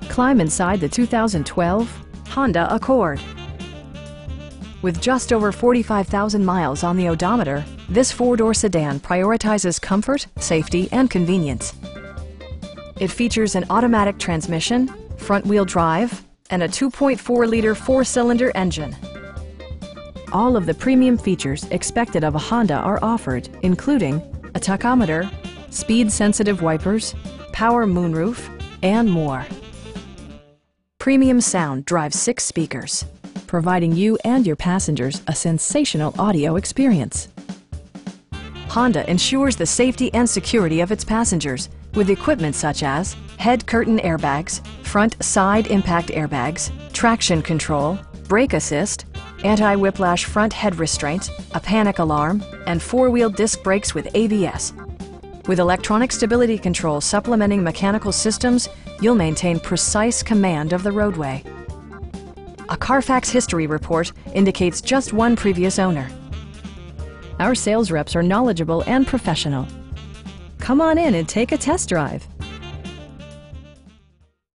Climb inside the 2012 Honda Accord. With just over 45,000 miles on the odometer, this four-door sedan prioritizes comfort, safety, and convenience. It features an automatic transmission, front-wheel drive, and a 2.4-liter four-cylinder engine. All of the premium features expected of a Honda are offered, including a tachometer, speed-sensitive wipers, power moonroof, and more. Premium sound drives 6 speakers, providing you and your passengers a sensational audio experience. Honda ensures the safety and security of its passengers with equipment such as head curtain airbags, front side impact airbags, traction control, brake assist, anti-whiplash front head restraints, a panic alarm, and 4-wheel disc brakes with ABS. With electronic stability control supplementing mechanical systems, you'll maintain precise command of the roadway. A Carfax history report indicates just one previous owner. Our sales reps are knowledgeable and professional. Come on in and take a test drive.